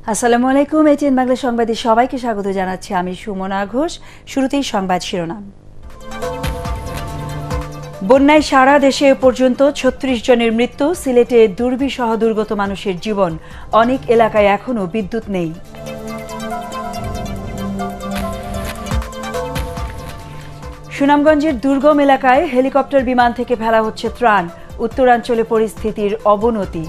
আসসালামু আলাইকুম। ATN বাংলা সংবাদে সবাইকে স্বাগত জানাচ্ছি আমি সুমনা ঘোষ। শুরুতেই সংবাদ শিরোনাম। বন্যায় সারা দেশে এ পর্যন্ত ৩৬ জনের মৃত্যু। সিলেটে দুর্বিসহ দুর্গত মানুষের জীবন। অনেক এলাকায় এখনও বিদ্যুৎ নেই। সুনামগঞ্জের দুর্গম এলাকায় হেলিকপ্টার বিমান থেকে ফেলা হচ্ছে ত্রাণ। উত্তরাঞ্চলে পরিস্থিতির অবনতি।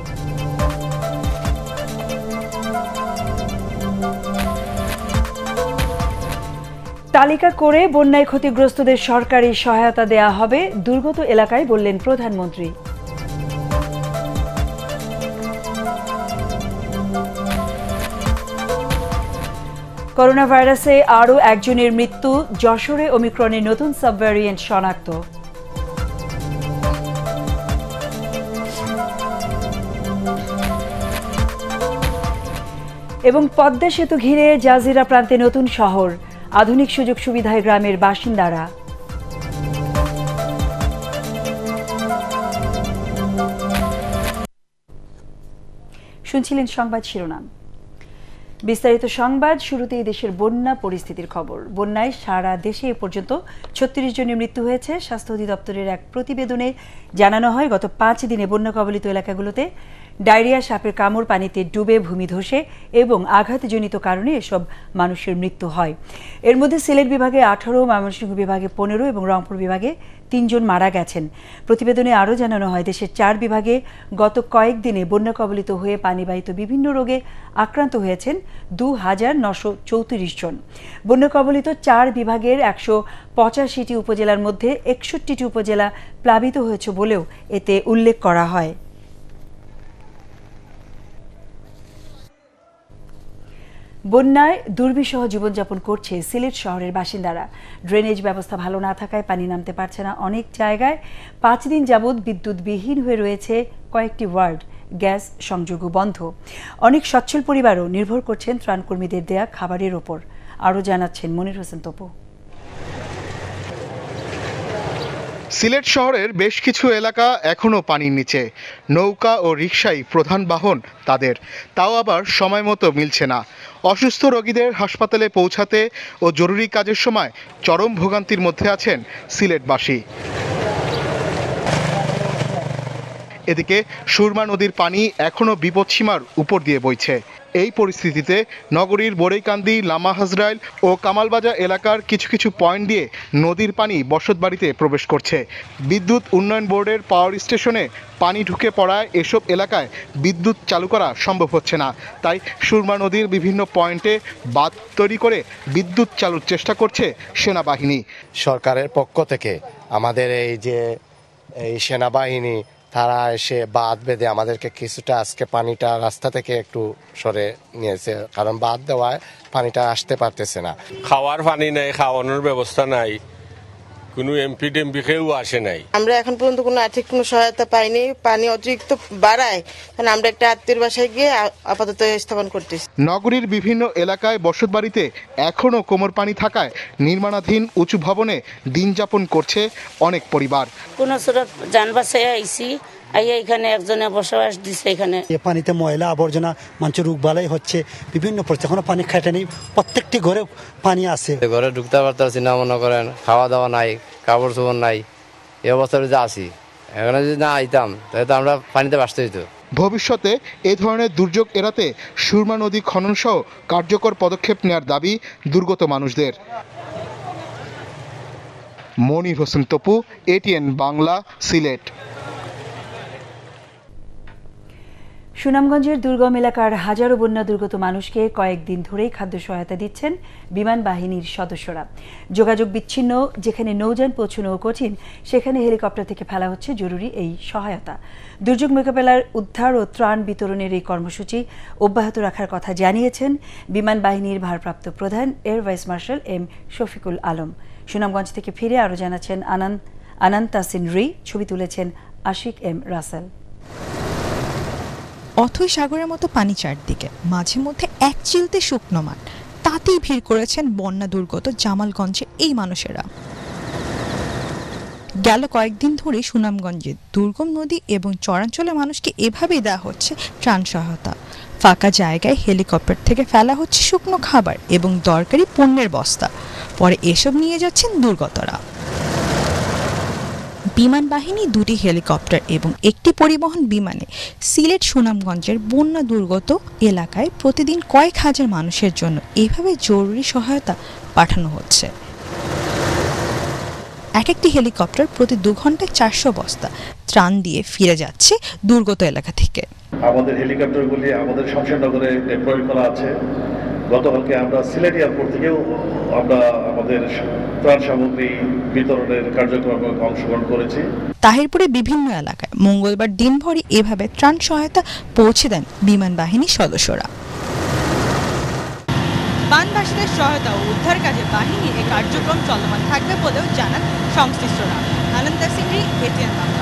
তালিকা করে বন্যায় ক্ষতিগ্রস্তদের সরকারি সহায়তা দেয়া হবে, দুর্গত এলাকায় বললেন প্রধানমন্ত্রী। করোনা ভাইরাসে আরও একজনের মৃত্যু। যশোরে ওমিক্রনের নতুন সাবভ্যারিয়েন্ট শনাক্ত। এবং পদ্মা সেতু ঘিরে জাজিরা প্রান্তে নতুন শহর। আধুনিক সুযোগ সুবিধায় গ্রামের বাসিন্দারা। শুনছিলেন সংবাদ শিরোনাম। বিস্তারিত সংবাদ। শুরুতেই দেশের বন্যা পরিস্থিতির খবর। বন্যায় সারা দেশে এ পর্যন্ত ৩৬ জনের মৃত্যু হয়েছে। স্বাস্থ্য অধিদপ্তরের এক প্রতিবেদনে জানানো হয়, গত ৫ দিনে বন্যা কবলিত এলাকাগুলোতে ডায়রিয়া, সাপের কামড়, পানিতে ডুবে ভূমি ধসে এবং আঘাতজনিত কারণে এসব মানুষের মৃত্যু হয়। এর মধ্যে সিলেট বিভাগে ১৮, ময়মনসিংহ বিভাগে ১৫ এবং রংপুর বিভাগে ৩ জন মারা গেছেন। প্রতিবেদনে আরও জানানো হয়, দেশের ৪ বিভাগে গত কয়েকদিনে বন্যা কবলিত হয়ে পানিবাহিত বিভিন্ন রোগে আক্রান্ত হয়েছেন ২,৯৩৪ জন। বন্যা কবলিত ৪ বিভাগের ১৮৫টি উপজেলার মধ্যে ৬১টি উপজেলা প্লাবিত হয়েছে বলেও এতে উল্লেখ করা হয়। বন্যায় দুর্বিসহ জীবনযাপন করছে সিলেট শহরের বাসিন্দারা। ড্রেনেজ ব্যবস্থা ভালো না থাকায় পানি নামতে পারছে না অনেক জায়গায়। ৫ দিন যাবৎ বিদ্যুৎবিহীন হয়ে রয়েছে কয়েকটি ওয়ার্ড। গ্যাস সংযোগও বন্ধ। অনেক সচ্ছল পরিবারও নির্ভর করছেন ত্রাণকর্মীদের দেয়া খাবারের ওপর। আরও জানাচ্ছেন মনির হোসেন তপু। সিলেট শহরের বেশ কিছু এলাকা এখনও পানির নিচে। নৌকা ও রিকশাই প্রধান বাহন তাদের, তাও আবার সময় মতো মিলছে না। অসুস্থ রোগীদের হাসপাতালে পৌঁছাতে ও জরুরি কাজের সময় চরম ভোগান্তির মধ্যে আছেন সিলেটবাসী। এদিকে সুরমা নদীর পানি এখনও বিপদসীমার উপর দিয়ে বইছে। এই পরিস্থিতিতে নগরীর বড়ইকান্দি, লামা হাজরাইল ও কামালবাজার এলাকার কিছু কিছু পয়েন্ট দিয়ে নদীর পানি বসতবাড়িতে প্রবেশ করছে। বিদ্যুৎ উন্নয়ন বোর্ডের পাওয়ার স্টেশনে পানি ঢুকে পড়ায় এসব এলাকায় বিদ্যুৎ চালু করা সম্ভব হচ্ছে না। তাই সুরমা নদীর বিভিন্ন পয়েন্টে বাঁধ তৈরি করে বিদ্যুৎ চালুর চেষ্টা করছে সেনাবাহিনী। সরকারের পক্ষ থেকে আমাদের এই সেনাবাহিনী তারা এসে বাঁধ বেঁধে আমাদেরকে কিছুটা আজকে পানিটা রাস্তা থেকে একটু সরে নিয়েছে, কারণ বাঁধ দেওয়ায় পানিটা আসতে পারতেছে না। খাওয়ার পানি নাই, খাওয়ানোর ব্যবস্থা নাই, কোনো এমপি টেমপি কেউ আসে নাই। আমরা এখন পর্যন্ত কোনো আর্থিক কোনো সহায়তা পাইনি। পানি অতিরিক্ত বাড়ায়, কারণ আমরা একটা আত্মীয়ের বাসায় গিয়ে আপাতত স্থাপন করতেছি। নগরীর বিভিন্ন এলাকায় বসতবাড়িতে এখনও কোমর পানি থাকায় নির্মাণাধীন উঁচু ভবনে দিন যাপন করছে অনেক পরিবার। কোন সুরত যান বাসায় আইছি, আইয়া এখানে একজনে বসবাস দিচ্ছে। এখানে পানিতে ময়লা আবর্জনা, মানুষের রোগ বালাই হচ্ছে, বিভিন্ন এখনো পানি খাইতে নেই। প্রত্যেকটি ঘরে পানি আছে, ঘরে ঢুকতে পারতেছি না, মনে করেন খাওয়া দাওয়া নাই, কাপড় চোপড় নাই। এই অবস্থায় যে আছি, এখানে যদি না আইতাম তাহলে তো আমরা পানিতে বাঁচতে হইতো। ভবিষ্যতে এ ধরনের দুর্যোগ এড়াতে সুরমা নদী খনন সহ কার্যকর পদক্ষেপ নেওয়ার দাবি দুর্গত মানুষদের। মনির হোসেন তপু, ATN বাংলা, সিলেট। সুনামগঞ্জের দুর্গম এলাকার হাজারো বন্যা দুর্গত মানুষকে কয়েকদিন ধরেই খাদ্য সহায়তা দিচ্ছেন বিমান বাহিনীর সদস্যরা। যোগাযোগ বিচ্ছিন্ন, যেখানে নৌযান পৌঁছানো কঠিন, সেখানে হেলিকপ্টার থেকে ফেলা হচ্ছে জরুরি এই সহায়তা। দুর্যোগ মোকাবেলার উদ্ধার ও ত্রাণ বিতরণের এই কর্মসূচি অব্যাহত রাখার কথা জানিয়েছেন বিমান বাহিনীর ভারপ্রাপ্ত প্রধান air vice marshal M Shafiqul Alam. Sunamganj থেকে ফিরে আরও জানাচ্ছেন আনান্তাসিন রি। ছবি তুলেছেন আশিক M রাসেল। অথই সাগরের মতো পানি চারদিকে, মাঝে মধ্যে এক চিলতে শুকনো মাঠ, তাতেই ভিড় করেছেন বন্যা দুর্গত জামালগঞ্জে এই মানুষেরা। গেল কয়েকদিন ধরে সুনামগঞ্জে দুর্গম নদী এবং চরাঞ্চলের মানুষকে এভাবেই দেওয়া হচ্ছে ত্রাণ সহায়তা। ফাঁকা জায়গায় হেলিকপ্টার থেকে ফেলা হচ্ছে শুকনো খাবার এবং দরকারি পণ্যের বস্তা। পরে এসব নিয়ে যাচ্ছেন দুর্গতরা। বিমান বাহিনী 2টি হেলিকপ্টার এবং একটি পরিবহন বিমানে সিলেট সুনামগঞ্জের বন্যা দুর্গত এলাকায় প্রতিদিন কয়েক হাজার মানুষের জন্য এভাবে জরুরি সহায়তা পাঠানো হচ্ছে। একটি হেলিকপ্টার প্রতি 2 ঘন্টায় 400 বস্তা ত্রাণ দিয়ে ফিরে যাচ্ছে দুর্গত এলাকা থেকে। আমাদের হেলিকপ্টারগুলি আমাদের শমশেরনগরে ডিপ্লয় করা আছে। গতকালকে আমরা সিলেট এয়ারপোর্ট থেকেও আমরা আমাদের ত্রাণ সামগ্রী বিতরণের কার্যক্রমে অংশগ্রহণ করেছি। তাহিরপুরে বিভিন্ন এলাকায় মঙ্গলবার দিনভরই এভাবে ত্রাণ সহায়তা পৌঁছে দেন বিমান বাহিনীর সদস্যরা। বানভাসীদের সহায়তা ও উদ্ধার কাজে বাহিনীর এই কার্যক্রম চলমান থাকবে বলেও জানান সংশ্লিষ্টরা। ATN Bangla।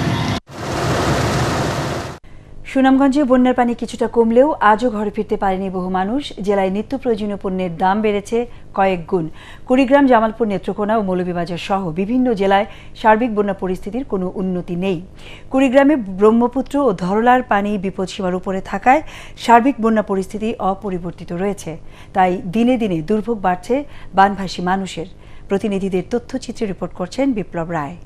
সুনামগঞ্জে বন্যার পানি কিছুটা কমলেও আজও ঘরে ফিরতে পারেনি বহু মানুষ। জেলায় নিত্য প্রয়োজনীয় পণ্যের দাম বেড়েছে কয়েক গুণ। কুড়িগ্রাম, জামালপুর, নেত্রকোনা ও মৌলভীবাজার সহ বিভিন্ন জেলায় সার্বিক বন্যা পরিস্থিতির কোনো উন্নতি নেই। কুড়িগ্রামে ব্রহ্মপুত্র ও ধরলার পানি বিপদসীমার উপরে থাকায় সার্বিক বন্যা পরিস্থিতি অপরিবর্তিত রয়েছে। তাই দিনে দিনে দুর্ভোগ বাড়ছে বানভাসী মানুষের। প্রতিনিধিদের তথ্যচিত্রে রিপোর্ট করছেন বিপ্লব রায়।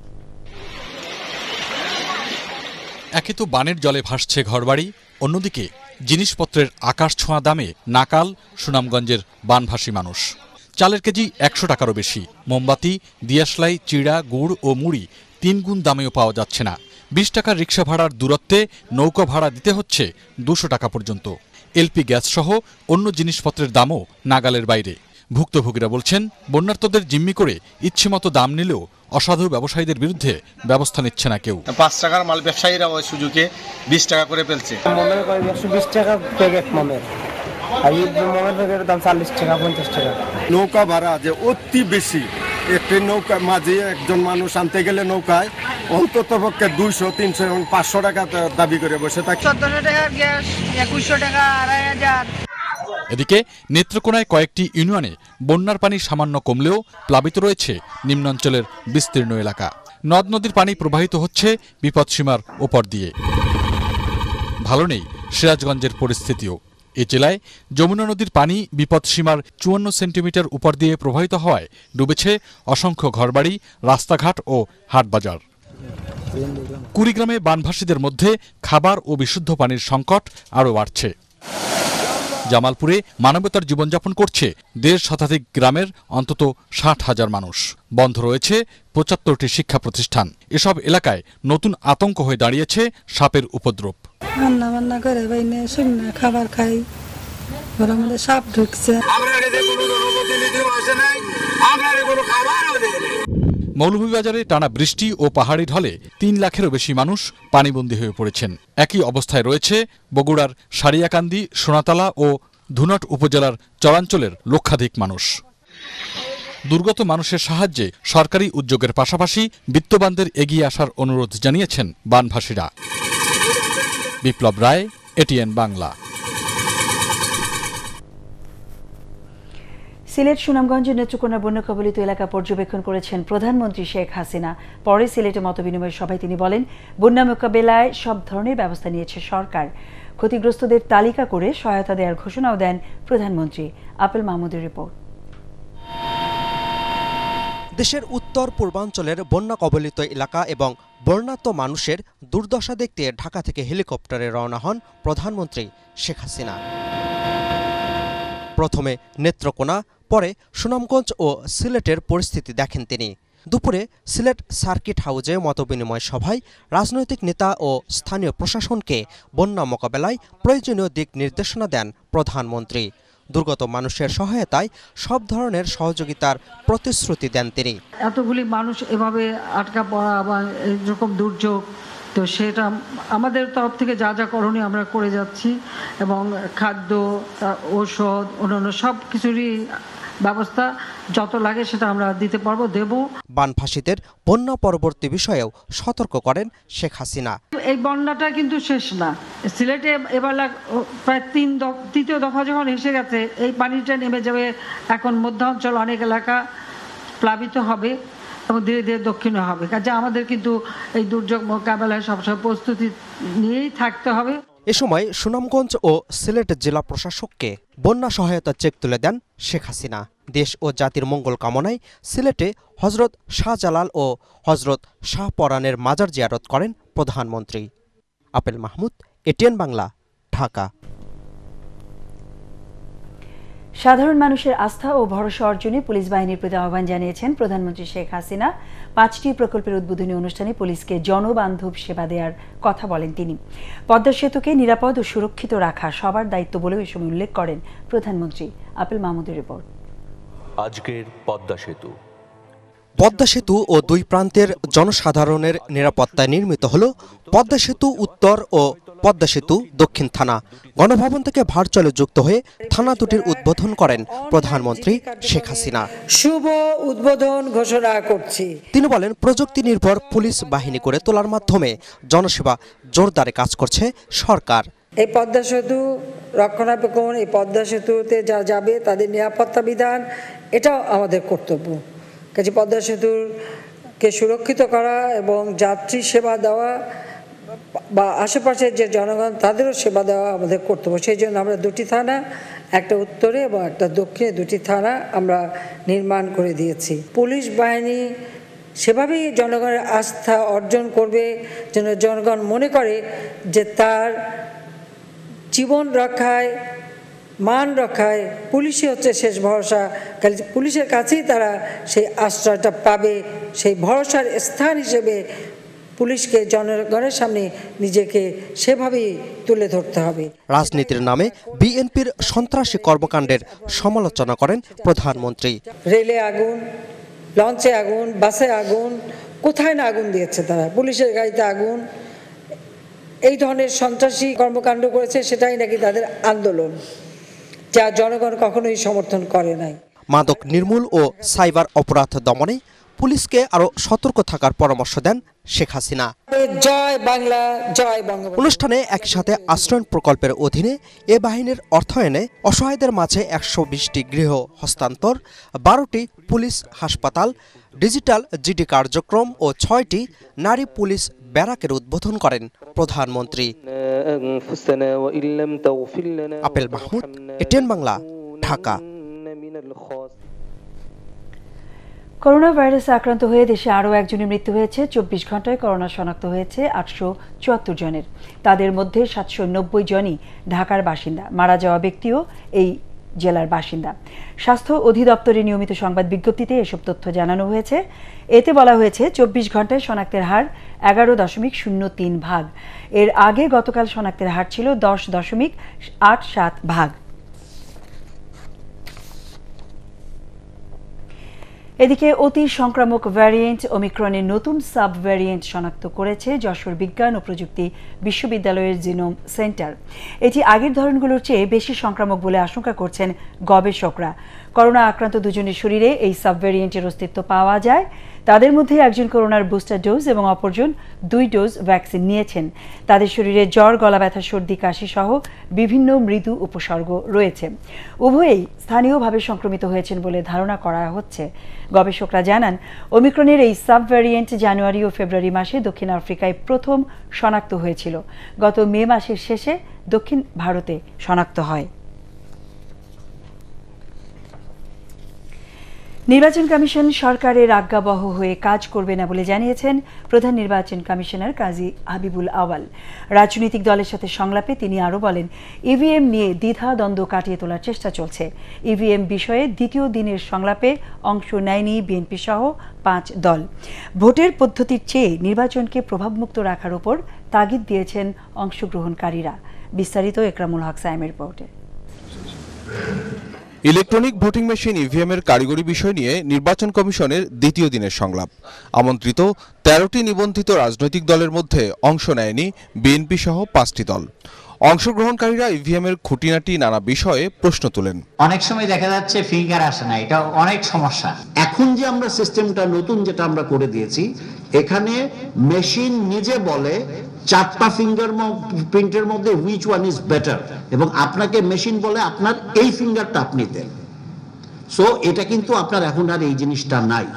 একে তো বানের জলে ভাসছে ঘরবাড়ি, অন্যদিকে জিনিসপত্রের আকাশ ছোঁয়া দামে নাকাল সুনামগঞ্জের বানভাসী মানুষ। চালের কেজি 100 টাকারও বেশি। মোমবাতি, দিয়াশলাই, চিড়া, গুড় ও মুড়ি 3 গুণ দামেও পাওয়া যাচ্ছে না। 20 টাকার রিক্সা ভাড়ার দূরত্বে নৌকা ভাড়া দিতে হচ্ছে 200 টাকা পর্যন্ত। এলপি গ্যাস সহ অন্য জিনিসপত্রের দামও নাগালের বাইরে। ভুক্তভোগীরা বলছেন, বন্যার্তদের জিম্মি করে ইচ্ছেমতো দাম নিলেও অসাধু ব্যবসায়ীদের বিরুদ্ধে ব্যবস্থা নিচ্ছে না কেউ। 5 টাকার মাল ব্যবসায়ীরা ওই সুযোগে 20 টাকা করে ফেলছে। মোমের 120 টাকা প্যাকেট মোমের, আর এই মোমের প্যাকেটের দাম 40 টাকা 50 টাকা। নৌকা ভাড়া যে অতি বেশি। একটি নৌকা মাঝে একজন মানুষ আনতে গেলে নৌকায় অন্তত পক্ষে 200, 300 এবং 500 টাকা দাবি করে বসে থাকে। 1400 টাকা গ্যাস, 2100 টাকা, 2500। এদিকে নেত্রকোনায় কয়েকটি ইউনিয়নে বন্যার পানি সামান্য কমলেও প্লাবিত রয়েছে নিম্নাঞ্চলের বিস্তীর্ণ এলাকা। নদ নদীর পানি প্রবাহিত হচ্ছে বিপদসীমার ওপর দিয়ে। ভালো নেই সিরাজগঞ্জের পরিস্থিতিও। এ জেলায় যমুনা নদীর পানি বিপদসীমার 54 সেন্টিমিটার উপর দিয়ে প্রবাহিত হওয়ায় ডুবেছে অসংখ্য ঘরবাড়ি, রাস্তাঘাট ও হাটবাজার। কুড়িগ্রামে বানভাসীদের মধ্যে খাবার ও বিশুদ্ধ পানির সংকট আরও বাড়ছে। জামালপুরে মানবতার জীবনযাপন করছে 1.5 শতাধিক গ্রামের অন্তত 60,000 মানুষ। বন্ধ রয়েছে 75টি শিক্ষা প্রতিষ্ঠান। এসব এলাকায় নতুন আতঙ্ক হয়ে দাঁড়িয়েছে সাপের উপদ্রব। রান্না করে বাইনে শুকনা খাবার খাই, ঘরের মধ্যে সাপ ঢুকছে। মৌলভীবাজারে টানা বৃষ্টি ও পাহাড়ি ঢলে 3 লাখেরও বেশি মানুষ পানিবন্দী হয়ে পড়েছেন। একই অবস্থায় রয়েছে বগুড়ার সারিয়াকান্দি, সোনাতলা ও ধুনট উপজেলার চরাঞ্চলের লক্ষাধিক মানুষ। দুর্গত মানুষের সাহায্যে সরকারি উদ্যোগের পাশাপাশি বিত্তবানদের এগিয়ে আসার অনুরোধ জানিয়েছেন বানভাসীরা। বিপ্লব রায়, ATN বাংলা। সিলেট সুনামগঞ্জের নেত্রকোনা বন্যা কবলিত এলাকা পর্যবেক্ষণ করেছেন প্রধানমন্ত্রী শেখ হাসিনা। পরে সিলেটে মতবিনিময় সভায় তিনি বলেন, বন্যা মোকাবেলায় সব ধরনের ব্যবস্থা নিয়েছে সরকার। ক্ষতিগ্রস্তদের তালিকা করে সহায়তা দেওয়ার ঘোষণাও দেন প্রধানমন্ত্রী। আপেল মাহমুদের রিপোর্ট। দেশের উত্তর পূর্বাঞ্চলের বন্যা কবলিত এলাকা এবং বন্যার্ত মানুষের দুর্দশা দেখতে ঢাকা থেকে হেলিকপ্টারে রওনা হন প্রধানমন্ত্রী শেখ হাসিনা। প্রথমে নেত্রকোনা, পরে সুনামগঞ্জ ও সিলেটের পরিস্থিতি দেখেন তিনি। দুপুরে সিলেট সার্কিট হাউজে মতবিনিময় সভায় রাজনৈতিক নেতা ও স্থানীয় প্রশাসনকে বন্যা মোকাবেলায় প্রয়োজনীয় দিক নির্দেশনা দেন প্রধানমন্ত্রী। দুর্গত মানুষের সহায়তায় সব ধরনের সহযোগিতার প্রতিশ্রুতি দেন তিনি। এতগুলি মানুষ এভাবে আটকা পড়া বা এরকম দুর্যোগ, তো সেটা আমাদের তরফ থেকে যা যা করণীয় আমরা করে যাচ্ছি, এবং খাদ্য, ঔষধ, অন্যান্য সব কিছুরই ব্যবস্থা যত লাগে সেটা আমরা দিতে পারবো, দেব। বানভাসীদের বন্যা পরবর্তী বিষয়েও সতর্ক করেন শেখ হাসিনা। এই বন্যাটা কিন্তু শেষ না। সিলেটে এবার প্রায় তৃতীয় দফা যখন এসে গেছে, এই পানিটা নেমে যাবে। এখন মধ্যাঞ্চল অনেক এলাকা প্লাবিত হবে এবং ধীরে ধীরে দক্ষিণে হবে। কাজে আমাদের কিন্তু এই দুর্যোগ মোকাবেলায় সবসময় প্রস্তুতি নিয়েই থাকতে হবে। এ সময় সুনামগঞ্জ ও সিলেট জেলা প্রশাসককে বন্যা সহায়তা চেক তুলে দেন শেখ হাসিনা। দেশ ও জাতির মঙ্গল কামনায় সিলেটে হজরত শাহজালাল ও হজরত শাহপরানের মাজার জিয়ারত করেন প্রধানমন্ত্রী। আপেল মাহমুদ, ATN বাংলা, ঢাকা। সাধারণ মানুষের আস্থা ও ভরসা অর্জনে পুলিশ বাহিনীর প্রতি আহ্বান জানিয়েছেন প্রধানমন্ত্রী শেখ হাসিনা। 5টি প্রকল্পের উদ্বোধনী অনুষ্ঠানে পুলিশকে জনবান্ধব সেবা দেওয়ার কথা বলেন তিনি। পদ্মা সেতুকে নিরাপদ ও সুরক্ষিত রাখা সবার দায়িত্ব বলেও এ সময় উল্লেখ করেন প্রধানমন্ত্রী। আপেল মাহমুদের রিপোর্ট। আজকের পদ্মা সেতু। পদ্মা সেতু ও দুই প্রান্তের জনসাধারণের নিরাপত্তায় নির্মিত হল পদ্মা সেতু উত্তর ও পদ্মা সেতু দক্ষিণ থানা। গণভবন থেকে ভার্চুয়ালে যুক্ত হয়ে থানা দুটির উদ্বোধন করেন প্রধানমন্ত্রী শেখ হাসিনা। শুভ উদ্বোধন ঘোষণা করছি। তিনি বলেন, প্রযুক্তি নির্ভর পুলিশ বাহিনী করে তোলার মাধ্যমে জনসেবা জোরদারে কাজ করছে সরকার। এই পদ্মা সেতু রক্ষণাবেক্ষণ, এই পদ্মা সেতুতে যা যাবে তাদের নিরাপত্তা বিধান, এটাও আমাদের কর্তব্য। কাজে পদ্মা সেতুকে সুরক্ষিত করা এবং যাত্রী সেবা দেওয়া বা আশেপাশের যে জনগণ তাদেরও সেবা দেওয়া আমাদের কর্তব্য। সেই জন্য আমরা দুটি থানা, একটা উত্তরে এবং একটা দক্ষিণে, দুটি থানা আমরা নির্মাণ করে দিয়েছি। পুলিশ বাহিনী সেভাবেই জনগণের আস্থা অর্জন করবে যেন জনগণ মনে করে যে তার জীবন রক্ষায়, মান রক্ষায় পুলিশই হচ্ছে শেষ ভরসা। পুলিশের কাছেই তারা সেই আশ্রয়টা পাবে। সেই ভরসার স্থান হিসেবে পুলিশকে জনগণের সামনে নিজেকে সেভাবেই তুলে ধরতে হবে। রাজনীতির নামে বিএনপির সন্ত্রাসী কর্মকাণ্ডের সমালোচনা করেন প্রধানমন্ত্রী। রেলে আগুন, লঞ্চে আগুন, বাসে আগুন, কোথায় না আগুন দিয়েছে তারা, পুলিশের গাড়িতে আগুন, এই ধরনের সন্ত্রাসী কর্মকাণ্ড করেছে। সেটাই নাকি তাদের আন্দোলন, যা জনগণ কখনোই সমর্থন করে নাই। মাদক নির্মূল ও সাইবার অপরাধ দমনে পুলিশকে আরো সতর্ক থাকার পরামর্শ দেন শেখ হাসিনা। জয় বাংলা, জয় বঙ্গবন্ধু। অনুষ্ঠানে একসাথে আশ্রয়ণ প্রকল্পের অধীনে এ বাহিনীর অর্থায়নে অসহায়দের মাঝে 120টি গৃহ হস্তান্তর, 12টি পুলিশ হাসপাতাল, ডিজিটাল জিডি কার্যক্রম ও 6টি নারী পুলিশ ব্যারাকের উদ্বোধন করেন প্রধানমন্ত্রী। আপেল মাহমুদ, ATN বাংলা, ঢাকা। করোনা ভাইরাসে আক্রান্ত হয়ে দেশে আরও একজনের মৃত্যু হয়েছে। 24 ঘন্টায় করোনা শনাক্ত হয়েছে 874 জনের। তাদের মধ্যে 790 জনই ঢাকার বাসিন্দা। মারা যাওয়া ব্যক্তিও এই জেলার বাসিন্দা। স্বাস্থ্য অধিদপ্তরের নিয়মিত সংবাদ বিজ্ঞপ্তিতে এসব তথ্য জানানো হয়েছে। এতে বলা হয়েছে 24 ঘন্টায় শনাক্তের হার 11.03 ভাগ। এর আগে গতকাল শনাক্তের হার ছিল 10.87 ভাগ। এদিকে অতি সংক্রামক ভ্যারিয়েন্ট ওমিক্রনের নতুন সাব ভ্যারিয়েন্ট শনাক্ত করেছে যশোর বিজ্ঞান ও প্রযুক্তি বিশ্ববিদ্যালয়ের জিনোম সেন্টার। এটি আগের ধরনগুলোর চেয়ে বেশি সংক্রামক বলে আশঙ্কা করছেন গবেষকরা। করোনা আক্রান্ত দুজনের শরীরে এই সাব ভ্যারিয়েন্টের অস্তিত্ব পাওয়া যায়। তাদের মধ্যে একজন করোনার বুস্টার ডোজ এবং অপরজন 2 ডোজ ভ্যাকসিন নিয়েছেন। তাদের শরীরে জ্বর, গলা ব্যথা, সর্দি, কাশি সহ বিভিন্ন মৃদু উপসর্গ রয়েছে। উভয়েই স্থানীয়ভাবে সংক্রমিত হয়েছেন বলে ধারণা করা হচ্ছে। গবেষকরা জানান, ওমিক্রনের এই সাব ভ্যারিয়েন্ট জানুয়ারি ও ফেব্রুয়ারি মাসে দক্ষিণ আফ্রিকায় প্রথম শনাক্ত হয়েছিল। গত মে মাসের শেষে দক্ষিণ ভারতে শনাক্ত হয়। নির্বাচন কমিশন সরকারের আজ্ঞাবহ হয়ে কাজ করবে না বলে জানিয়েছেন প্রধান নির্বাচন কমিশনার কাজী হাবিবুল আওয়াল। রাজনৈতিক দলের সাথে সংলাপে তিনি আরও বলেন, ইভিএম নিয়ে দ্বিধা দ্বন্দ্ব কাটিয়ে তোলার চেষ্টা চলছে। ইভিএম বিষয়ে দ্বিতীয় দিনের সংলাপে অংশ নেয়নি বিএনপি সহ 5 দল। ভোটের পদ্ধতির চেয়ে নির্বাচনকে প্রভাবমুক্ত রাখার উপর তাগিদ দিয়েছেন অংশগ্রহণকারীরা। বিস্তারিত একরামুল হক সাইমের রিপোর্টে। ইলেকট্রনিক ভোটিং মেশিন ইভিএম এর কারিগরি বিষয় নিয়ে নির্বাচন কমিশনের দ্বিতীয় দিনের সংলাপ। আমন্ত্রিত 13টি নিবন্ধিত রাজনৈতিক দলের মধ্যে অংশ নেয়নি বিএনপি সহ 5টি দল। অংশগ্রহণকারীরা ইভিএম এর খুঁটিনাটি নানা বিষয়ে প্রশ্ন তোলেন। অনেক সময় দেখা যাচ্ছে ফিঙ্গার আসে না, এটা অনেক সমস্যা। এখন যে আমরা সিস্টেমটা নতুন যেটা আমরা করে দিয়েছি, এখানে মেশিন নিজে বলে 4টা ফিঙ্গার প্রিন্টের মধ্যে হুইচ ওয়ান ইজ বেটার, এবং আপনাকে মেশিন বলে আপনার এই ফিঙ্গারটা আপনি দেন। সো এটা কিন্তু আপনার এখন আর এই জিনিসটা নাই।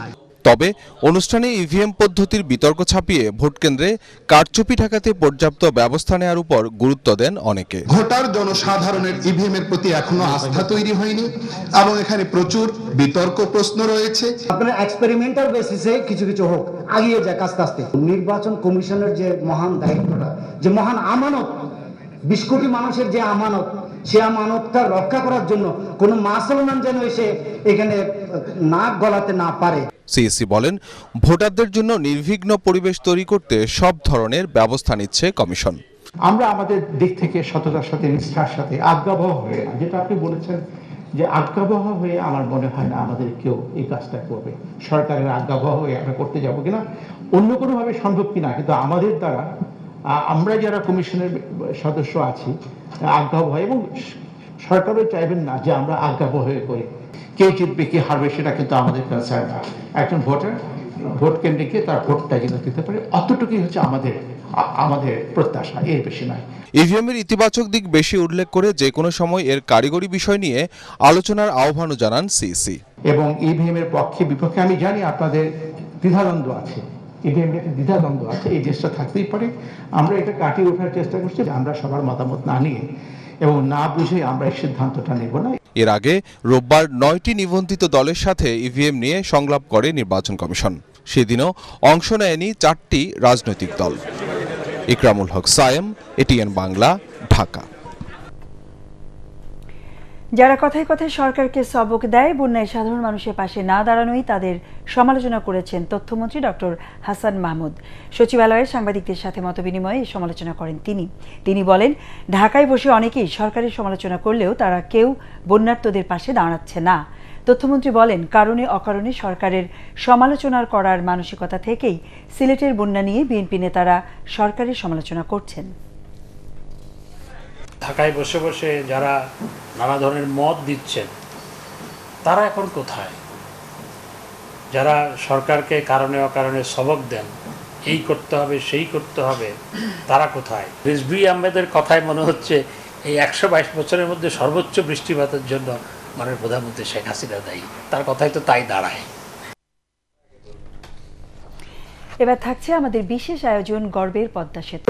তবে অনুষ্ঠানে ইভিএম পদ্ধতির বিতর্ক ছাপিয়ে ভোট কেন্দ্রে কারচুপি ঠেকাতে পর্যাপ্ত ব্যবস্থা নেওয়ার উপর গুরুত্ব দেন অনেকে। ভোটার জনসাধারণের ইভিএম এর প্রতি এখনো আস্থা তৈরি হয়নি এবং এখানে প্রচুর বিতর্ক প্রশ্ন রয়েছে। আপনার এক্সপেরিমেন্টাল বেসিসে কিছু কিছু হোক, আগিয়ে যাক আস্তে আস্তে। নির্বাচন কমিশনের যে মহান দায়িত্বটা, যে মহান আমানত, 20 কোটি মানুষের যে আমানত, সে আমানতটা রক্ষা করার জন্য কোনো মুসলমান যেন এসে এখানে নাক গলাতে না পারে। সিএসসি বলেন, ভোটারদের জন্য নির্বিঘ্ন পরিবেশ তৈরি করতে সব ধরনের ব্যবস্থা নিচ্ছে কমিশন। আমরা আমাদের দিক থেকে সততার সাথে, নিষ্ঠার সাথে, আজ্ঞাবহ হয়ে, যেটা আপনি বলেছেন যে আজ্ঞাবহ হয়ে, আমার মনে হয় না আমাদের কেউ এই কাজটা করবে। সরকারের আজ্ঞাবহ হয়ে আমরা করতে যাবো কিনা, অন্য কোনোভাবে সম্ভব কিনা, কিন্তু আমাদের দ্বারা, আমরা যারা কমিশনের সদস্য আছি, আজ্ঞাবহ, এবং সরকারও চাইবেন না যে আমরা আজ্ঞাবহ হয়ে করি। কে জিতবে কে হারবে সেটা কিন্তু আমাদের কনসার্ন। একজন ভোটার ভোট কেন্দ্রে গিয়ে তার ভোটটা যেন দিতে পারে, অতটুকুই হচ্ছে আমাদের প্রত্যাশা, এর বেশি নয়। ইভিএম এর ইতিবাচক দিক বেশি উল্লেখ করে যে কোনো সময় এর কারিগরি বিষয় নিয়ে আলোচনার আহ্বানও জানান সিইসি। এবং ইভিএম এর পক্ষে বিপক্ষে আমি জানি আপনাদের দ্বিধাদ্বন্দ্ব আছে, ইভিএম এর দ্বিধাদ্বন্দ্ব আছে, এই দেশটা থাকতেই পারে। আমরা এটা কাটিয়ে ওঠার চেষ্টা করছি, আমরা সবার মতামত না নিয়ে এবং না বুঝে আমরা এই সিদ্ধান্তটা নেব না। এর আগে রোববার 9টি নিবন্ধিত দলের সাথে ইভিএম নিয়ে সংলাপ করে নির্বাচন কমিশন। সেদিনও অংশ নেয়নি 4টি রাজনৈতিক দল। ইকরামুল হক সায়েম, এটিএন বাংলা, ঢাকা। যারা কথায় কথায় সরকারকে সবক দেয়, বন্যায় সাধারণ মানুষের পাশে না দাঁড়ানোই তাদের সমালোচনা করেছেন তথ্যমন্ত্রী ডক্টর হাসান মাহমুদ। সচিবালয়ে সাংবাদিকদের সাথে মতবিনিময়ে এই সমালোচনা করেন তিনি বলেন, ঢাকায় বসে অনেকেই সরকারের সমালোচনা করলেও তারা কেউ বন্যার্তদের পাশে দাঁড়াচ্ছে না। তথ্যমন্ত্রী বলেন, কারণে অকারণে সরকারের সমালোচনা করার মানসিকতা থেকেই সিলেটের বন্যা নিয়ে বিএনপি নেতারা সরকারের সমালোচনা করছেন। ঢাকায় বসে বসে যারা নানা ধরনের মত দিচ্ছেন, তারা এখন কোথায়? যারা সরকারকে কারণে অকারণে সবক দেন, এই করতে হবে সেই করতে হবে, তারা কোথায়? রিজভী আহমেদের কথায় মনে হচ্ছে এই 122 বছরের মধ্যে সর্বোচ্চ বৃষ্টিপাতের জন্য মাননীয় প্রধানমন্ত্রী শেখ হাসিনা দায়ী। তার কথাই তো তাই দাঁড়ায়। এবার থাকছে আমাদের বিশেষ আয়োজন গর্বের পদ্মা সেতু।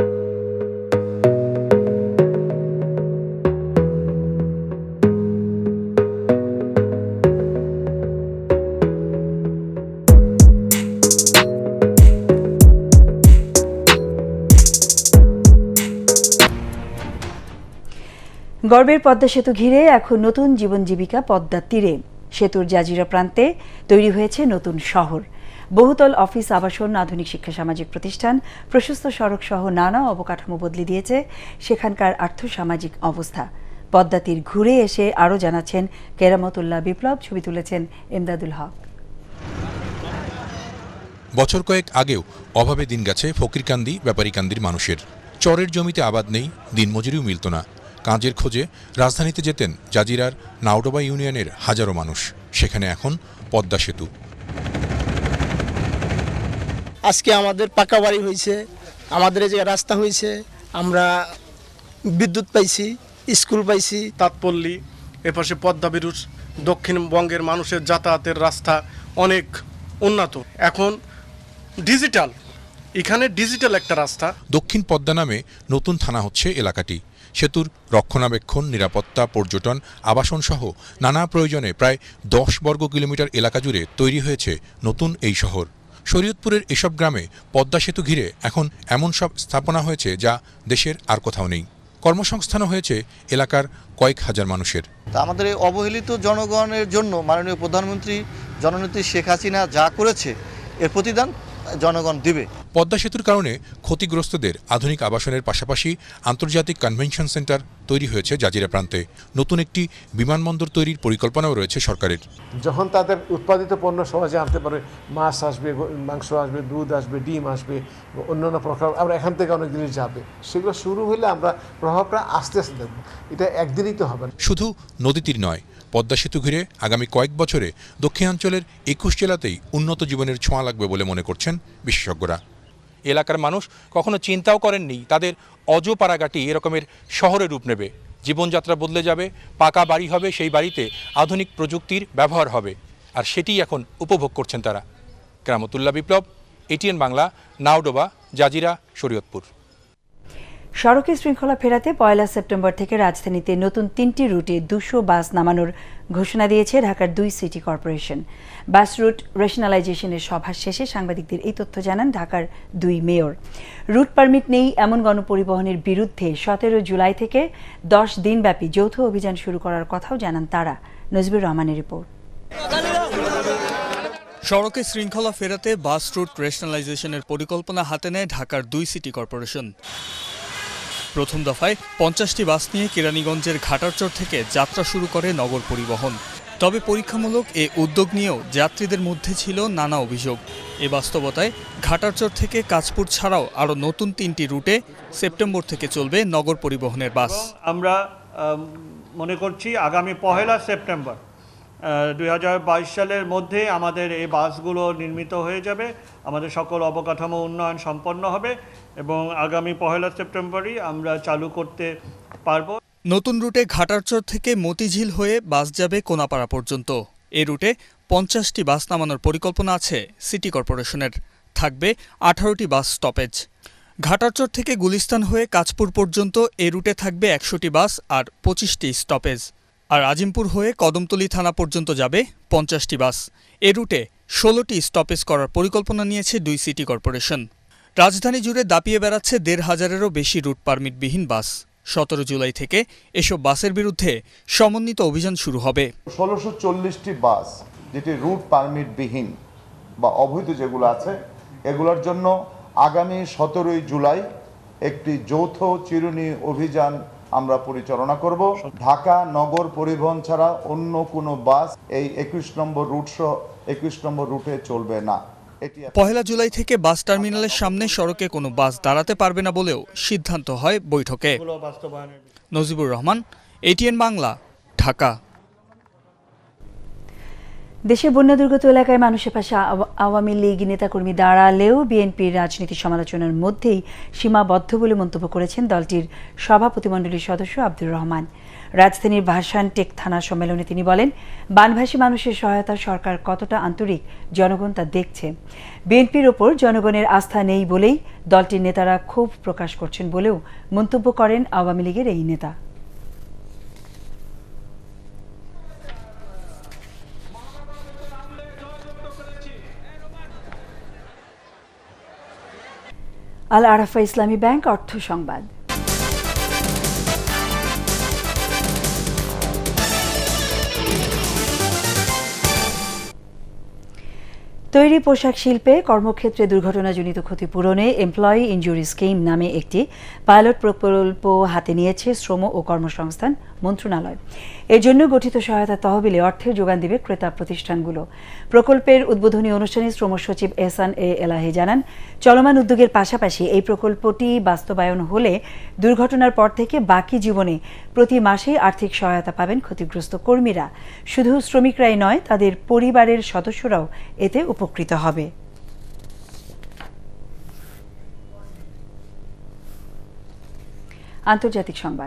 গর্বের পদ্মা সেতু ঘিরে এখন নতুন জীবন জীবিকা পদ্মার তীরে। সেতুর জাজিরা প্রান্তে তৈরি হয়েছে নতুন শহর। বহুতল অফিস, আবাসন, আধুনিক শিক্ষা, সামাজিক প্রতিষ্ঠান, প্রশস্ত সড়ক সহ নানা অবকাঠামো বদলে দিয়েছে সেখানকার আর্থসামাজিক অবস্থা। পদ্মা তীর ঘুরে এসে আরও জানাচ্ছেন কেরামতুল্লাহ বিপ্লব, ছবি তুলেছেন এমদাদুল হক। বছর কয়েক আগেও অভাবে দিন গেছে ফকিরকান্দি, ব্যাপারীকান্দির মানুষের। চরের জমিতে আবাদ নেই, দিনমজুরিও মিলত না। কাজের খোঁজে রাজধানীতে যেতেন জাজিরার নাওডোবা ইউনিয়নের হাজারো মানুষ। সেখানে এখন পদ্মা সেতু। আজকে আমাদের পাকা বাড়ি হয়েছে, আমাদের এই জায়গায় রাস্তা হয়েছে, আমরা বিদ্যুৎ পাইছি, স্কুল পাইছি। তাঁতপল্লী, এপাশে পদ্মা বিরুষ, দক্ষিণবঙ্গের মানুষের যাতায়াতের রাস্তা অনেক উন্নত। এখন ডিজিটাল, এখানে ডিজিটাল একটা রাস্তা। দক্ষিণ পদ্মা নামে নতুন থানা হচ্ছে এলাকাটি। সেতুর রক্ষণাবেক্ষণ, নিরাপত্তা, পর্যটন, আবাসন সহ নানা প্রয়োজনে প্রায় 10 বর্গ কিলোমিটার এলাকা জুড়ে তৈরি হয়েছে নতুন এই শহর। শরীয়তপুরের এসব গ্রামে পদ্মা সেতু ঘিরে এখন এমন সব স্থাপনা হয়েছে যা দেশের আর কোথাও নেই। কর্মসংস্থানও হয়েছে এলাকার কয়েক হাজার মানুষের। আমাদের এই অবহেলিত জনগণের জন্য মাননীয় প্রধানমন্ত্রী জননেত্রী শেখ হাসিনা যা করেছে, এর প্রতিদান জনগণ দিবে। পদ্মা সেতুর কারণে ক্ষতিগ্রস্তদের আধুনিক আবাসনের পাশাপাশি আন্তর্জাতিক কনভেনশন সেন্টার তৈরি হয়েছে জাজিরা প্রান্তে। নতুন একটি বিমানবন্দর তৈরির পরিকল্পনাও রয়েছে সরকারের। যখন তাদের উৎপাদিত পণ্য সহজে আনতে পারে, মাছ আসবে, মাংস আসবে, দুধ আসবে, ডিম আসবে, অন্যান্য প্রকার, আমরা এখান থেকে অনেক জিনিস যাবে। সেগুলো শুরু হলে আমরা প্রভাবটা আস্তে আস্তে দেখব, এটা একদিনই তো হবে না। শুধু নদীতীর নয়, পদ্মা সেতু ঘিরে আগামী কয়েক বছরে দক্ষিণাঞ্চলের 21 জেলাতেই উন্নত জীবনের ছোঁয়া লাগবে বলে মনে করছেন বিশেষজ্ঞরা। এলাকার মানুষ কখনো চিন্তাও করেননি তাদের অজপাড়াঘাটি এরকমের শহরে রূপ নেবে। জীবনযাত্রা বদলে যাবে, পাকা বাড়ি হবে, সেই বাড়িতে আধুনিক প্রযুক্তির ব্যবহার হবে, আর সেটিই এখন উপভোগ করছেন তারা। কেরামতুল্লাহ বিপ্লব, ATN বাংলা, নাওডোবা, জাজিরা, শরীয়তপুর। সড়কে শৃঙ্খলা ফেরাতে 1 সেপ্টেম্বর থেকে রাজধানীতে নতুন 3টি রুটে 200 বাস নামানোর ঘোষণা দিয়েছে ঢাকার 2 সিটি কর্পোরেশন। বাস রুট রেশনালাইজেশনের সভা শেষে সাংবাদিকদের এই তথ্য জানান ঢাকার 2 মেয়র। রুট পারমিট নেই এমন গণপরিবহনের বিরুদ্ধে 17 জুলাই থেকে 10 দিনব্যাপী যৌথ অভিযান শুরু করার কথাও জানান তারা। নজরুল রহমানের রিপোর্ট। সড়কে শৃঙ্খলা ফেরাতে বাস রুট রেশনালাইজেশনের পরিকল্পনা হাতে নেয় ঢাকার 2 সিটি কর্পোরেশন। প্রথম দফায় 50টি বাস নিয়ে কেরানীগঞ্জের ঘাটারচর থেকে যাত্রা শুরু করে নগর পরিবহন। তবে পরীক্ষামূলক এ উদ্যোগ নিয়েও যাত্রীদের মধ্যে ছিল নানা অভিযোগ। এ বাস্তবতায় ঘাটারচর থেকে কাঁচপুর ছাড়াও আরও নতুন 3টি রুটে সেপ্টেম্বর থেকে চলবে নগর পরিবহনের বাস। আমরা মনে করছি আগামী 1 সেপ্টেম্বর 2022 সালের মধ্যে আমাদের এই বাসগুলো নির্মিত হয়ে যাবে, আমাদের সকল অবকাঠামো উন্নয়ন সম্পন্ন হবে এবং আগামী 1 সেপ্টেম্বরই আমরা চালু করতে পারব। নতুন রুটে ঘাটারচর থেকে মতিঝিল হয়ে বাস যাবে কোনাপাড়া পর্যন্ত। এ রুটে 50টি বাস নামানোর পরিকল্পনা আছে সিটি কর্পোরেশনের। থাকবে 18টি বাস স্টপেজ। ঘাটারচর থেকে গুলিস্তান হয়ে কাঁচপুর পর্যন্ত এ রুটে থাকবে 100টি বাস আর 25টি স্টপেজ। আর আজিমপুর হয়ে কদমতলী থানা পর্যন্ত যাবে 50টি বাস। এ রুটে 16টি স্টপেজ করার পরিকল্পনা নিয়েছে 2 সিটি কর্পোরেশন। রাজধানী জুড়ে দাপিয়ে বেড়াচ্ছে 1,500-এরও বেশি রুট পারমিটবিহীন বাস। 17 জুলাই থেকে এসব বাসের বিরুদ্ধে সমন্বিত অভিযান শুরু হবে। 1640টি বাস যেটি রুট পারমিটবিহীন বা অবৈধ যেগুলো আছে, এগুলোর জন্য আগামী 17 জুলাই একটি যৌথ চিরুনি অভিযান আমরা পরিচালনা করব। ঢাকা নগর পরিবহন ছাড়া অন্য কোনো বাস এই 21 নম্বর রুট সহ 21 নম্বর রুটে চলবে না। 1 জুলাই থেকে বাস টার্মিনালের সামনে সড়কে কোনো বাস দাঁড়াতে পারবে না বলেও সিদ্ধান্ত হয় বৈঠকে। নজিবুর রহমান, ATN বাংলা, ঢাকা। দেশের বন্যা দুর্গত এলাকায় মানুষের পাশে আওয়ামী লীগ নেতাকর্মী দাঁড়ালেও বিএনপির রাজনীতি সমালোচনার মধ্যেই সীমাবদ্ধ বলে মন্তব্য করেছেন দলটির সভাপতিমণ্ডলীর সদস্য আব্দুর রহমান। রাজধানীর ভাসানটেক থানা সম্মেলনে তিনি বলেন, বানভাসী মানুষের সহায়তা সরকার কতটা আন্তরিক জনগণ তা দেখছে। বিএনপির ওপর জনগণের আস্থা নেই বলেই দলটির নেতারা ক্ষোভ প্রকাশ করছেন বলেও মন্তব্য করেন আওয়ামী লীগের এই নেতা। আল আরাফা ইসলামী ব্যাংক অর্থ সংবাদ। তৈরি পোশাক শিল্পে কর্মক্ষেত্রে দুর্ঘটনাজনিত ক্ষতিপূরণে এমপ্লয়ি ইনজুরি স্কিম নামে একটি পাইলট প্রকল্প হাতে নিয়েছে শ্রম ও কর্মসংস্থান মন্ত্রণালয়। এর জন্য গঠিত সহায়তা তহবিলে অর্থের যোগান দেবে ক্রেতা প্রতিষ্ঠানগুলো। প্রকল্পের উদ্বোধনী অনুষ্ঠানে শ্রম সচিব এহসান এলাহি জানান, চলমান উদ্যোগের পাশাপাশি এই প্রকল্পটি বাস্তবায়ন হলে দুর্ঘটনার পর থেকে বাকি জীবনে প্রতি মাসেই আর্থিক সহায়তা পাবেন ক্ষতিগ্রস্ত কর্মীরা। শুধু শ্রমিকরাই নয়, তাদের পরিবারের সদস্যরাও এতে উপকৃত হবে। আন্তর্জাতিক সংবাদ।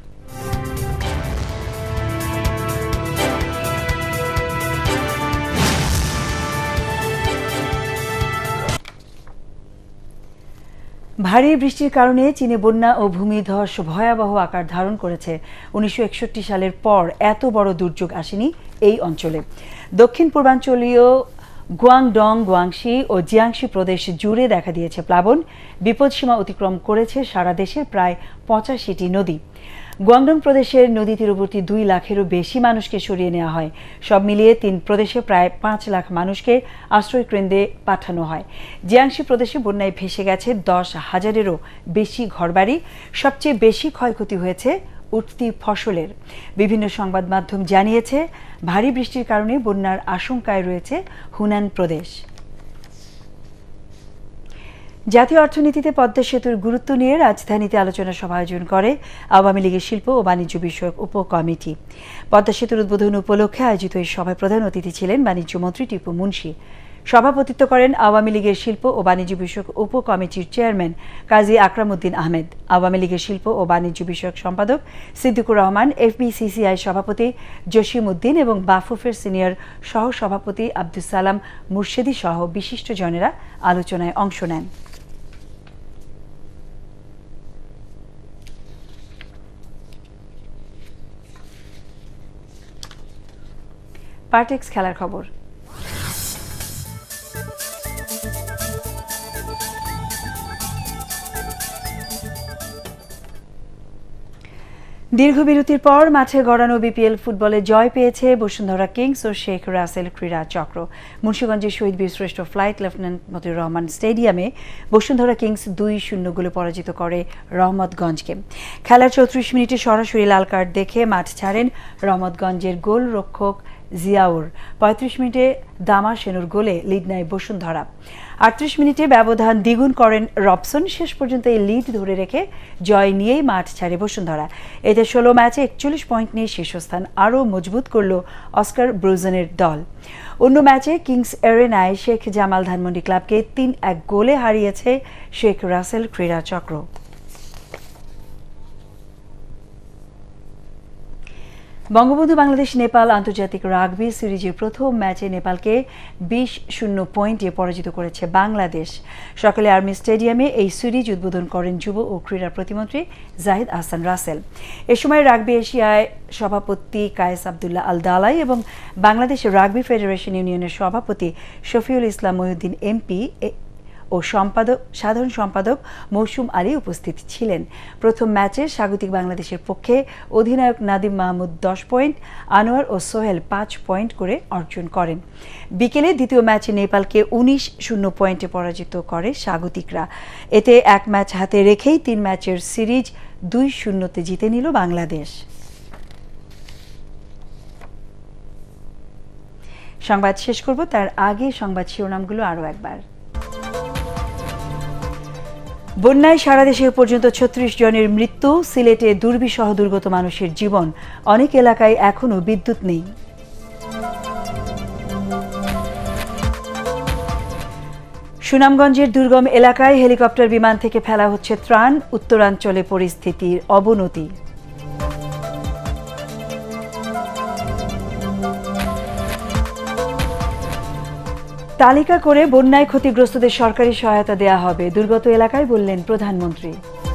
ভারী বৃষ্টির কারণে চীনে বন্যা ও ভূমিধস ভয়াবহ আকার ধারণ করেছে। 1961 সালের পর এত বড় দুর্যোগ আসেনি এই অঞ্চলে। দক্ষিণ পূর্বাঞ্চলীয় গুয়াংডং, গুয়াংশি ও জিয়াংশি প্রদেশ জুড়ে দেখা দিয়েছে প্লাবন। বিপদসীমা অতিক্রম করেছে সারা দেশের প্রায় 85টি নদী। গুয়াংডং প্রদেশের নদী তীরবর্তী 2 লাখেরও বেশি মানুষকে সরিয়ে নেওয়া হয়। সব মিলিয়ে 3 প্রদেশে প্রায় 5 লাখ মানুষকে আশ্রয় কেন্দ্রে পাঠানো হয়। জিয়াংশি প্রদেশে বন্যায় ভেসে গেছে 10,000-এরও বেশি ঘরবাড়ি। সবচেয়ে বেশি ক্ষয়ক্ষতি হয়েছে উঠতি ফসলের। বিভিন্ন সংবাদ মাধ্যম জানিয়েছে, ভারী বৃষ্টির কারণে বন্যার আশঙ্কায় রয়েছে হুনান প্রদেশ। জাতীয় অর্থনীতিতে পদ্মা সেতুর গুরুত্ব নিয়ে রাজধানীতে আলোচনা সভা আয়োজন করে আওয়ামী লীগের শিল্প ও বাণিজ্য বিষয়ক উপকমিটি। পদ্মা সেতুর উদ্বোধন উপলক্ষে আয়োজিত এই সভায় প্রধান অতিথি ছিলেন বাণিজ্য মন্ত্রী টিপু মুন্সি। সভাপতিত্ব করেন আওয়ামী লীগের শিল্প ও বাণিজ্য বিষয়ক উপকমিটির চেয়ারম্যান কাজী আকরাম উদ্দিন আহমেদ, আওয়ামী লীগের শিল্প ও বাণিজ্য বিষয়ক সম্পাদক সিদ্দিকুর রহমান, এফবিসিসিআই সভাপতি জসিম উদ্দিন এবং বাফুফের সিনিয়র সহ সভাপতি আব্দুস সালাম মুর্শেদী সহ বিশিষ্টজনেরা আলোচনায় অংশ নেন। পার্টেক্স খেলার খবর। দীর্ঘ বিরতির পর মাঠে গড়ানো বিপিএল ফুটবলে জয় পেয়েছে বসুন্ধরা কিংস ও শেখ রাসেল ক্রীড়া চক্র। মুন্সিগঞ্জের শহীদ বীরশ্রেষ্ঠ ফ্লাইট লেফটেন্যান্ট মতিউর রহমান স্টেডিয়ামে বসুন্ধরা কিংস 2-0 গোলে পরাজিত করে রহমতগঞ্জকে। খেলার 34 মিনিটে সরাসরি লাল কার্ড দেখে মাঠ ছাড়েন রহমতগঞ্জের গোলরক্ষক জিয়াউর। 35 মিনিটে দামা সেনুর গোলে লিড নেয় বসুন্ধরা। 38 মিনিটে ব্যবধান দ্বিগুণ করেন রবসন। শেষ পর্যন্ত এই লিড ধরে রেখে জয় নিয়েই মাঠ ছাড়ে বসুন্ধরা। এতে 16 ম্যাচে 41 পয়েন্ট নিয়ে শীর্ষস্থান আরও মজবুত করল অস্কার ব্রুজেনের দল। অন্য ম্যাচে কিংস এরেনায় শেখ জামাল ধানমন্ডি ক্লাবকে 3-1 গোলে হারিয়েছে শেখ রাসেল ক্রীড়া চক্র। বঙ্গবন্ধু বাংলাদেশ নেপাল আন্তর্জাতিক রাগবি সিরিজের প্রথম ম্যাচে নেপালকে 20-0 পয়েন্টে পরাজিত করেছে বাংলাদেশ। সকালে আর্মি স্টেডিয়ামে এই সিরিজ উদ্বোধন করেন যুব ও ক্রীড়া প্রতিমন্ত্রী জাহিদ আহসান রাসেল। এ সময় রাগবি এশিয়ায় সভাপতি কায়েস আবদুল্লাহ আল দালাই এবং বাংলাদেশের রাগবি ফেডারেশন ইউনিয়নের সভাপতি শফিউল ইসলাম মহিউদ্দিন এমপি ও সাধারণ সম্পাদক মৌসুম আলী উপস্থিত ছিলেন। প্রথম ম্যাচে স্বাগতিক বাংলাদেশের পক্ষে অধিনায়ক নাদিম মাহমুদ 10 পয়েন্ট, আনোয়ার ও সোহেল 5 পয়েন্ট করে অর্জন করেন। বিকেলে দ্বিতীয় ম্যাচে নেপালকে 19-0 পয়েন্টে পরাজিত করে স্বাগতিকরা। এতে এক ম্যাচ হাতে রেখেই 3 ম্যাচের সিরিজ 2-0 জিতে নিল বাংলাদেশ। সংবাদ শেষ করব, তার আগে সংবাদ শিরোনামগুলো আরও একবার। বন্যায় সারা দেশে পর্যন্ত 36 জনের মৃত্যু। সিলেটে দুর্বিষহ দুর্গত মানুষের জীবন। অনেক এলাকায় এখনও বিদ্যুৎ নেই। সুনামগঞ্জের দুর্গম এলাকায় হেলিকপ্টার বিমান থেকে ফেলা হচ্ছে ত্রাণ। উত্তরাঞ্চলে পরিস্থিতির অবনতি। তালিকা করে বন্যায় ক্ষতিগ্রস্তদের সরকারি সহায়তা দেয়া হবে, দুর্গত এলাকায় বললেন প্রধানমন্ত্রী।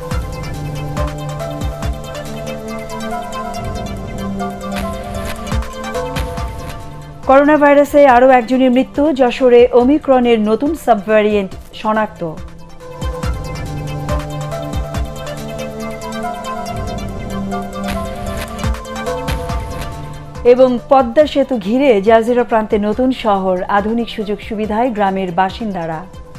করোনা ভাইরাসে আরও একজনের মৃত্যু। যশোরে ওমিক্রনের নতুন সাবভ্যারিয়েন্ট শনাক্ত। এবং পদ্মা সেতু ঘিরে জাজিরা প্রান্তে নতুন শহর, আধুনিক সুযোগ সুবিধায় গ্রামের বাসিন্দারা।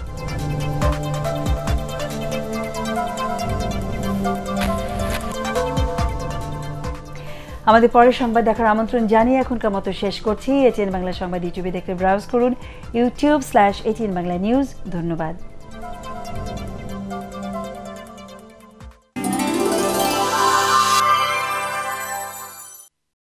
আমাদের পরের সংবাদ দেখার আমন্ত্রণ জানিয়ে এখনকার মতো শেষ করছি। ATN বাংলা সংবাদ ইউটিউবে দেখতে ব্রাউজ করুন youtube/ATN Bangla News। ধন্যবাদ।